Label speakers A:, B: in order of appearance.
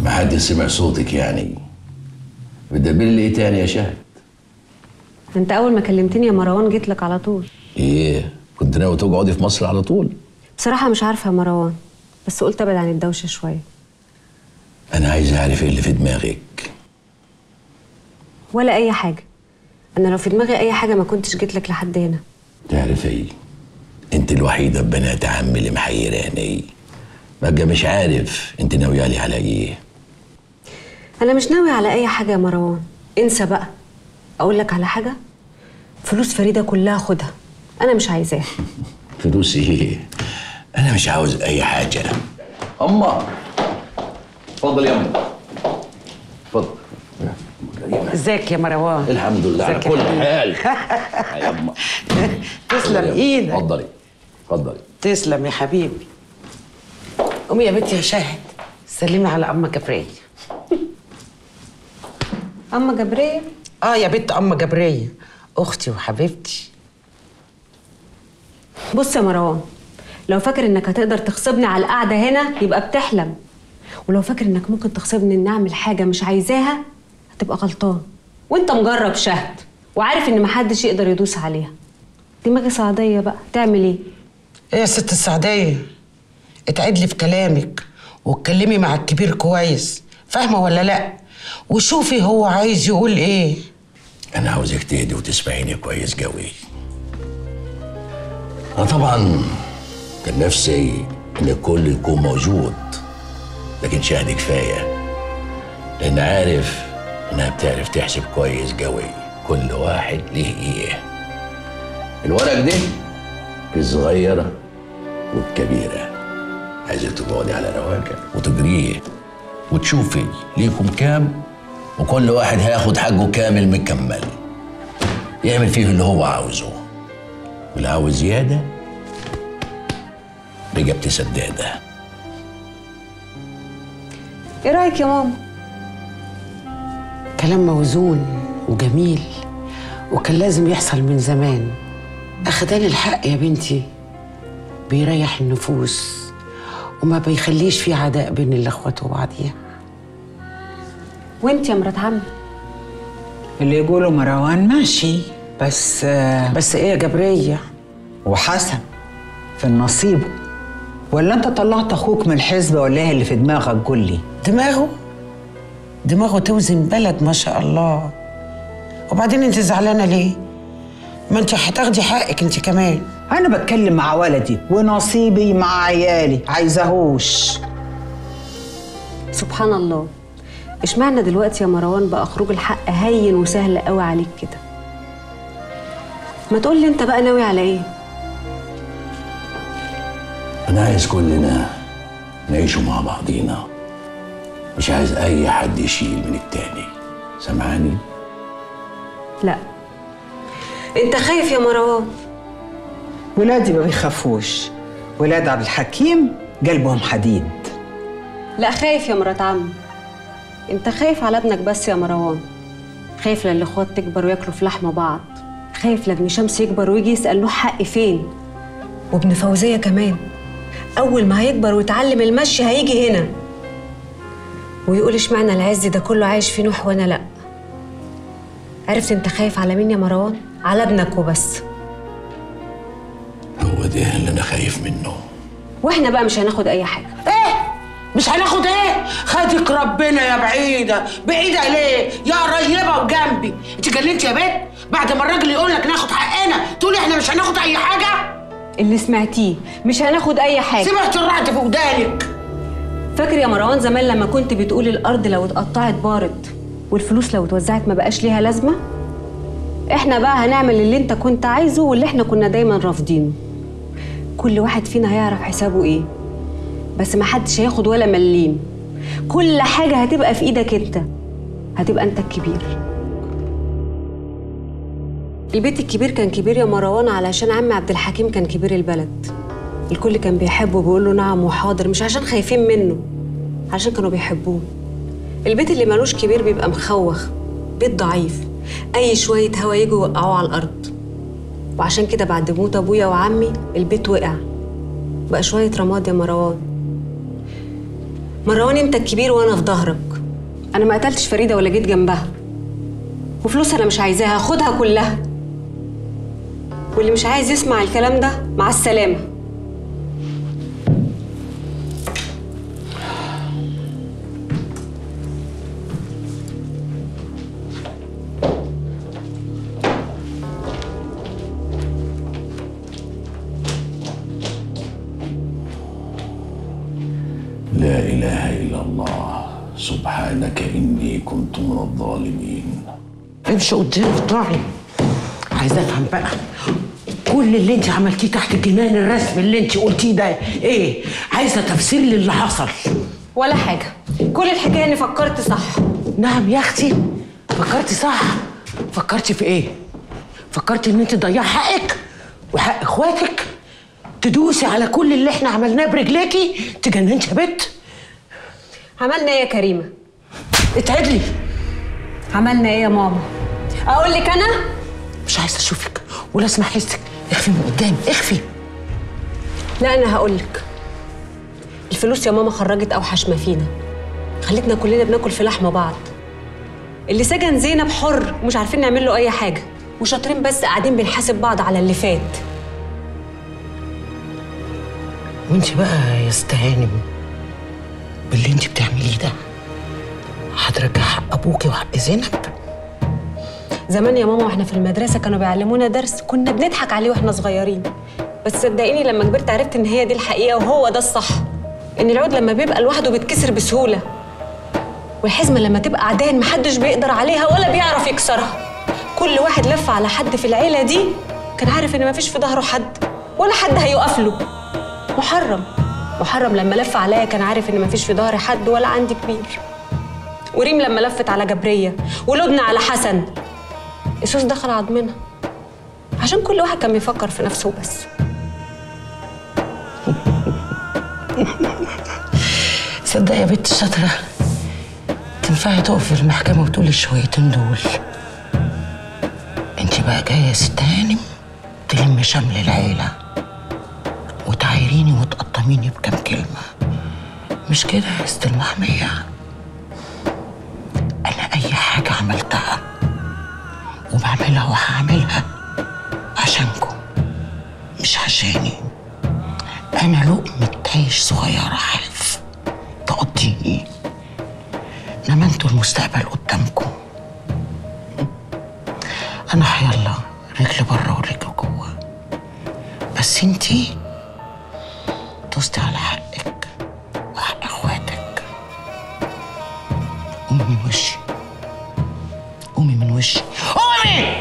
A: ما حد سمع صوتك يعني. بتدبري لي ايه تاني يا شهد؟
B: انت اول ما كلمتني يا مروان جيت لك على طول.
A: ايه كنت ناوي تقعدي في مصر على طول؟
B: بصراحه مش عارفه يا مروان، بس قلت ابعد عن الدوشه شويه.
A: انا عايز اعرف ايه اللي في دماغك.
B: ولا اي حاجه. انا لو في دماغي اي حاجه ما كنتش جيت لك لحد هنا.
A: تعرف ايه؟ انت الوحيده ببنات عمي اللي محيراني. بقى مش عارف انت ناويه لي على ايه.
B: انا مش ناوي على اي حاجه يا مروان، انسى بقى. اقول لك على حاجه، فلوس فريده كلها خدها، انا مش عايزاها.
A: فلوس ايه؟ انا مش عاوز اي حاجه. اما اتفضل يا اما، اتفضل.
C: ازيك يا مروان؟
A: الحمد لله على كل حال. يا اما
C: تسلم ايدك.
A: اتفضلي اتفضلي.
C: تسلم يا حبيبي. قومي يا بنتي يا شاهد، سلمي على اما جبريه.
B: اما جبريه؟
C: يا بنت اما جبريه، اختي وحبيبتي.
B: بص يا مروان، لو فاكر انك هتقدر تغصبني على القعده هنا يبقى بتحلم، ولو فاكر انك ممكن تغصبني اني اعمل حاجه مش عايزاها هتبقى غلطان. وانت مجرب شهد وعارف ان محدش يقدر يدوس عليها. دماغي صعيديه بقى، تعمل ايه؟
C: ايه يا ست السعديه؟ اتعدلي في كلامك واتكلمي مع الكبير كويس، فاهمه ولا لا؟ وشوفي هو عايز يقول ايه.
A: انا عاوزك تهدي وتسمعيني كويس قوي. انا طبعا كان نفسي ان الكل يكون موجود، لكن شهد كفايه، لان عارف انها بتعرف تحسب كويس قوي كل واحد ليه ايه. الورق ده الصغيره والكبيره، عايزك تقعدي على رواقه وتقريه وتشوفي ليكم كام، وكل واحد هياخد حقه كامل مكمل، يعمل فيه اللي هو عاوزه، واللي عاوز زياده رقبتي سداده.
B: ايه رايك يا ماما؟
C: كلام موزون وجميل، وكان لازم يحصل من زمان. أخدان الحق يا بنتي بيريح النفوس وما بيخليش في عداء بين الأخوات وبعضيها.
B: وانت يا مرات عمي؟
D: اللي يقولوا مروان ماشي، بس
C: ايه يا جبرية؟
D: وحسن في نصيبه. ولا انت طلعت اخوك من الحزب ولا ايه اللي في دماغك؟ قول لي.
C: دماغه توزن بلد ما شاء الله. وبعدين انت زعلانة ليه؟ ما انت هتاخدي حقك انت كمان.
D: انا بتكلم مع ولدي ونصيبي مع عيالي، عايزاهوش.
B: سبحان الله، اشمعنى دلوقتي يا مروان بقى خروج الحق هين وسهل قوي عليك كده؟ ما تقول لي انت بقى ناوي على ايه؟
A: انا عايز كلنا نعيشوا مع بعضينا، مش عايز اي حد يشيل من التاني. سامعاني؟
B: لا، انت خايف يا مروان.
D: ولادي ما بيخافوش، ولاد عبد الحكيم قلبهم حديد.
B: لا خايف يا مرات عمي، انت خايف على ابنك بس يا مروان. خايف لا الاخوات تكبر وياكلوا في لحم بعض، خايف لا ابن شمس يكبر ويجي يسأل له حقي فين، وابن فوزية كمان اول ما هيكبر ويتعلم المشي هيجي هنا ويقول اشمعنى العز ده كله عايش فيه نوح وانا لا. عرفت انت خايف على مين يا مروان؟ على ابنك وبس.
A: هو ده اللي انا خايف منه.
B: واحنا بقى مش هناخد اي حاجه.
C: ايه؟ مش هناخد ايه؟ خدك ربنا يا بعيده. بعيده ليه؟ يا قريبه وجنبي. انت جننت يا بنت؟ بعد ما الراجل يقول لك ناخد حقنا تقولي احنا مش هناخد اي حاجه؟
B: اللي سمعتيه مش هناخد اي حاجه.
C: سمعت الرعد في ودانك.
B: فاكر يا مروان زمان لما كنت بتقول الارض لو اتقطعت بارت والفلوس لو اتوزعت ما بقاش ليها لازمه؟ احنا بقى هنعمل اللي انت كنت عايزه واللي احنا كنا دايما رافضينه. كل واحد فينا هيعرف حسابه ايه، بس ما حدش هياخد ولا مليم. كل حاجه هتبقى في ايدك انت، هتبقى انت الكبير. البيت الكبير كان كبير يا مروان علشان عم عبد الحكيم كان كبير البلد. الكل كان بيحبه وبيقول له نعم وحاضر، مش عشان خايفين منه، عشان كانوا بيحبوه. البيت اللي مالوش كبير بيبقى مخوخ، بيت ضعيف، اي شويه هوا يجوا يوقعوه على الارض. وعشان كده بعد موت ابويا وعمي البيت وقع، بقى شويه رماد يا مروان. مروان انت الكبير وانا في ظهرك. انا ما قتلتش فريده ولا جيت جنبها، وفلوس انا مش عايزاها، خدها كلها. واللي مش عايز يسمع الكلام ده مع السلامه.
A: لا إله إلا الله، سبحانك إني كنت من الظالمين.
C: امشي قدام اطلعي. عايزه افهم بقى، كل اللي انت عملتيه تحت الجنان الرسمي اللي انت قلتيه ده ايه؟ عايزه تفسير للي حصل.
B: ولا حاجه، كل الحكايه اني فكرت صح.
C: نعم يا اختي، فكرتي صح. فكرتي في ايه؟ فكرتي ان انت تضيعي حقك وحق اخواتك، تدوسي على كل اللي احنا عملناه برجليكي، تجننتي يا بت.
B: عملنا ايه يا كريمه؟
C: اتعدلي.
B: عملنا ايه يا ماما؟ اقول لك انا؟
C: مش عايزه اشوفك ولا اسمع حسك. اخفي من قدامي، اخفي.
B: لا انا هقول لك. الفلوس يا ماما خرجت اوحش ما فينا، خلتنا كلنا بناكل في لحم بعض. اللي سجن زينب حر ومش عارفين نعمل له اي حاجه، وشاطرين بس قاعدين بنحاسب بعض على اللي فات.
C: وانت بقى يا استهانم باللي انت بتعمليه ده هترجع حق ابوكي وحق زينب؟
B: زمان يا ماما واحنا في المدرسه كانوا بيعلمونا درس كنا بنضحك عليه واحنا صغيرين، بس صدقيني لما كبرت عرفت ان هي دي الحقيقه وهو ده الصح. ان العود لما بيبقى لوحده بيتكسر بسهوله، والحزمه لما تبقى عدان محدش بيقدر عليها ولا بيعرف يكسرها. كل واحد لف على حد في العيله دي كان عارف ان مفيش في ظهره حد ولا حد هيقف له. محرم لما لف عليا كان عارف ان مفيش في ظهري حد ولا عندي كبير. وريم لما لفت على جبريه ولبنى على حسن، السوس دخل عضمنا عشان كل واحد كان بيفكر في نفسه بس.
C: صدق يا بنت الشاطره، تنفعي تقفي في المحكمه وتقولي الشويتين دول. انت بقى جايه يا ست هانم تلم شمل العيله وتعايريني وتقطميني بكام كلمه، مش كده يا ست المحميه؟ انا اي حاجه عملتها وبعملها وهعملها عشانكم مش عشاني. انا لقمه عيش صغيره حلف تقضيني، انما انتوا المستقبل قدامكم. انا حيالله رجل بره ورجل جوه، بس انتي دوستي على حقك وحق اخواتك. قومي من وشي، قومي من وشي، قومي.